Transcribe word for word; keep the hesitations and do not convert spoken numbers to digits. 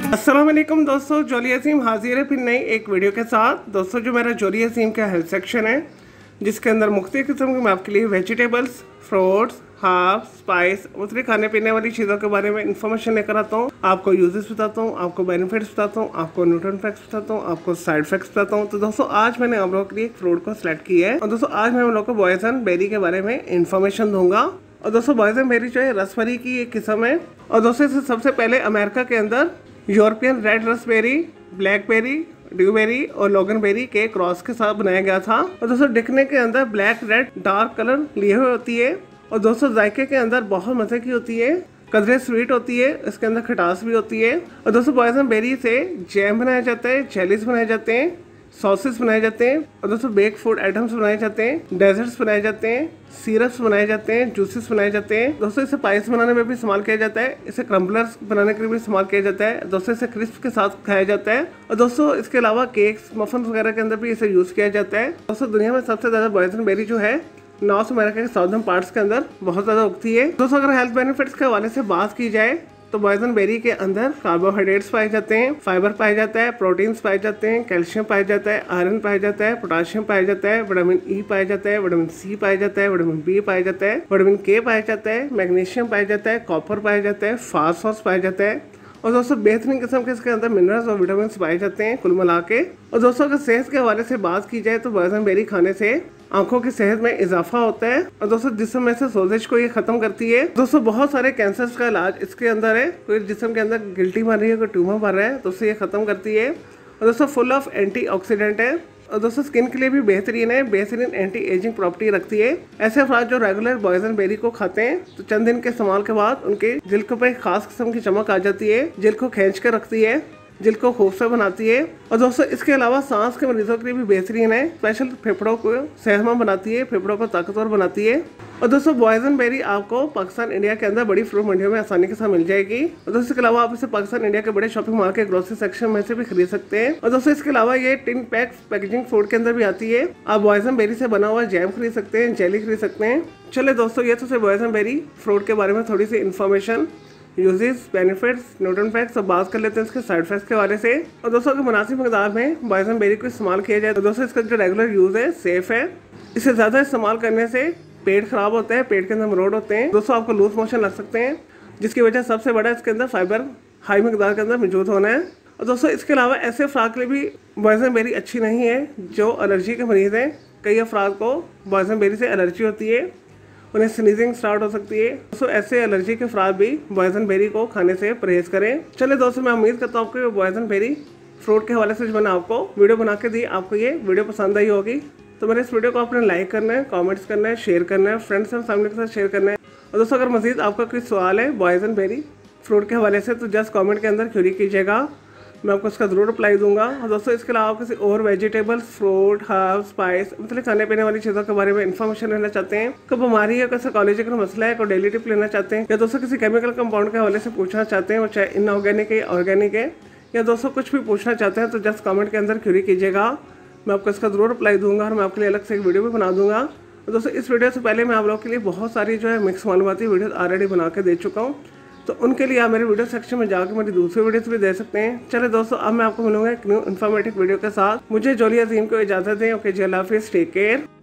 अस्सलाम वालेकुम दोस्तों, जोली अजीम हाजिर है फिर नई एक वीडियो के साथ। दोस्तों जो मेरा जोली अजीम का हेल्थ सेक्शन है जिसके अंदर मुख्तलिफ किस्म के मैं आपके लिए वेजिटेबल्स, फ्रूट्स, हाफ, स्पाइस, मुख्तलिफ खाने पीने वाली चीज़ों के बारे में इंफॉर्मेशन लेकर आता हूँ। आपको यूजेस बताता हूँ, आपको बेनिफिट्स बताता हूँ, आपको न्यूट्रिएंट फैक्ट्स बताता हूँ, आपको साइड इफेक्ट्स बताता हूँ। तो दोस्तों आज मैंने आप लोगों के लिए एक फ्रूट को सिलेक्ट किया है और दोस्तों आज मैं आप लोगों को बॉयजन बेरी के बारे में इंफॉर्मेशन दूंगा। और दोस्तों बॉयजन बेरी जो है रसबेरी की एक किस्म है और दोस्तों इसे सबसे पहले अमेरिका के अंदर European red raspberry, blackberry, dewberry और लोगनबेरी के क्रॉस के साथ बनाया गया था। और दोस्तों दिखने के अंदर ब्लैक रेड डार्क कलर लिए हुए होती है और दोस्तों जायके के अंदर बहुत मजे की होती है, कदरे स्वीट होती है, इसके अंदर खटास भी होती है। और दोस्तों बॉयजन बेरी से जैम बनाया जाता है, जेलीज बनाए जाते हैं, सॉसेस बनाए जाते हैं और दोस्तों बेक फूड आइटम्स बनाए जाते हैं, डेजर्ट्स बनाए जाते हैं, सिरप्स बनाए जाते हैं, जूसेस बनाए जाते हैं। दोस्तों इसे पाइस बनाने में भी इस्तेमाल किया जाता है, इसे क्रम्बलर्स बनाने के लिए भी इस्तेमाल किया जाता है। दोस्तों इसे क्रिस्प के साथ खाया जाता है और दोस्तों इसके अलावा केक्स, मफन वगैरह के अंदर भी इसे यूज किया जाता है। दोस्तों दुनिया में सबसे ज्यादा बॉयजन बेरी जो है नॉर्थ अमेरिका के साउथर्न पार्ट्स के अंदर बहुत ज्यादा उगती है। दोस्तों अगर हेल्थ बेनिफिट्स के हवाले से बात की जाए तो बॉयजन बेरी के अंदर कार्बोहाइड्रेट्स पाए जाते हैं, फाइबर पाया जाता है, प्रोटीन्स पाए जाते हैं, कैल्शियम पाया जाता है, आयरन पाया जाता है, पोटाशियम पाया जाता है, विटामिन ई पाया जाता है, विटामिन सी पाया जाता है, विटामिन बी पाया जाता है, विटामिन के पाया जाता है, मैग्नीशियम पाया जाता है, कॉपर पाया जाता है, फास्फोरस पाया जाता है और दोस्तों बेहतरीन किस्म के इसके अंदर मिनरल्स और विटामिन पाए जाते हैं कुल मिला के। और दोस्तों अगर सेहत के हवाले से बात की जाए तो बॉयजन बेरी खाने से आंखों की सेहत में इजाफा होता है और दोस्तों जिस्म में से सोजिश को ये खत्म करती है। दोस्तों बहुत सारे कैंसर्स का इलाज इसके अंदर है, कोई जिस्म के अंदर गिल्टी बन रही है, कोई ट्यूमर बन रहा है तो उससे ये खत्म करती है और दोस्तों फुल ऑफ एंटीऑक्सीडेंट है और दोस्तों स्किन के लिए भी बेहतरीन है, बेहतरीन एंटी एजिंग प्रॉपर्टी रखती है। ऐसे अफराद जो रेगुलर बॉयजन बेरी को खाते हैं तो चंद दिन के इस्तेमाल के बाद उनके जिल्द पे खास किस्म की चमक आ जाती है, जिल्द को खींच कर रखती है, जिल्द को खूबसूरत बनाती है। और दोस्तों इसके अलावा सांस के मरीजों के लिए भी बेहतरीन है, स्पेशल फेफड़ों को सेहतमंद बनाती है, फेफड़ों को ताकतवर बनाती है। और दोस्तों बॉयजन बेरी आपको पाकिस्तान इंडिया के अंदर बड़ी फ्रूट मंडियों में आसानी के साथ मिल जाएगी और दोस्तों इसके अलावा आप इसे पाकिस्तान इंडिया के बड़े शॉपिंग मॉल के ग्रोसरी सेक्शन में से भी खरीद सकते हैं। और दोस्तों इसके अलावा ये टिन पैक पैकेजिंग फूड के अंदर भी आती है, आप बॉयजन बेरी से बना हुआ जैम खरीद सकते हैं, जेली खरीद सकते हैं। चले दोस्तों ये तो बॉयजन बेरी फ्रूट के बारे में थोड़ी सी information, uses, benefits, nutrient facts सब बात कर लेते हैं इसके साइड इफेक्ट्स के बारे से। और दोस्तों अगर मुनासिब मकदार में बॉयजन बेरी को इस्तेमाल किया जाए तो दोस्तों इसका जो रेगुलर यूज है सेफ है। इसे ज़्यादा इस्तेमाल करने से पेट खराब होता है, पेट के अंदर मरोड़ होते हैं, दोस्तों आपको लूज मोशन लग सकते हैं जिसकी वजह सबसे बड़ा इसके अंदर फाइबर हाई मकदार के अंदर मौजूद होना है। और दोस्तों इसके अलावा ऐसे अफराद के लिए भी बॉयजन बेरी अच्छी नहीं है जो एलर्जी के मरीज़ हैं। कई अफराद को बॉयजन बेरी से एलर्जी होती है, उन्हें स्नीजिंग स्टार्ट हो सकती है। दोस्तों ऐसे एलर्जी के अफराद भी बॉयजन बेरी को खाने से परहेज करें। चले दोस्तों मैं उम्मीद करता हूँ आपको बॉयजन बेरी फ्रूट के हवाले से जो मैंने आपको वीडियो बना के दी आपको ये वीडियो पसंद आई होगी। तो मेरे इस वीडियो को आपने लाइक करना है, कमेंट्स करना है, शेयर करना है, फ्रेंड्स एंड फैमिली के साथ शेयर करना है। और दोस्तों अगर मजीद आपका कोई सवाल है बॉयजन बेरी फ्रूट के हवाले से तो जस्ट कमेंट के अंदर क्वेरी कीजिएगा, मैं आपको इसका ज़रूर रिप्लाई दूंगा। और दोस्तों इसके अलावा किसी और वेजिटेबल्स, फ्रूट, हर्ब, स्पाइस मतलब खाने पीने वाली चीज़ों के बारे में इन्फॉर्मेशन लेना चाहते हैं, कोई बीमारी है, कोई साइकोलॉजिकल मसला है, कोई डेली टिप लेना चाहते हैं या दोस्तों किसी केमिकल कंपाउंड के हवाले से पूछना चाहते हैं, वो चाहे इनऑर्गेनिक है, ऑर्गेनिक है या दोस्तों कुछ भी पूछना चाहते हैं तो जस्ट कमेंट के अंदर क्वेरी कीजिएगा, मैं आपको इसका ज़रूर रिप्लाई दूंगा और मैं आपके लिए अलग से एक वीडियो भी बना दूंगा। और दोस्तों इस वीडियो से पहले मैं आप लोगों के लिए बहुत सारी जो है मिक्स मालूमाती वीडियो ऑलरेडी बना के दे चुका हूँ, तो उनके लिए आप मेरे वीडियो सेक्शन में जाकर मेरी दूसरी वीडियोस भी दे सकते हैं। चले दोस्तों अब मैं आपको मिलूंगा एक न्यू इन्फॉर्मेटिव वीडियो के साथ। मुझे जोली अजीम को इजाज़त दें। ओके जी, अल्लाह हाफिज़, टेक केयर।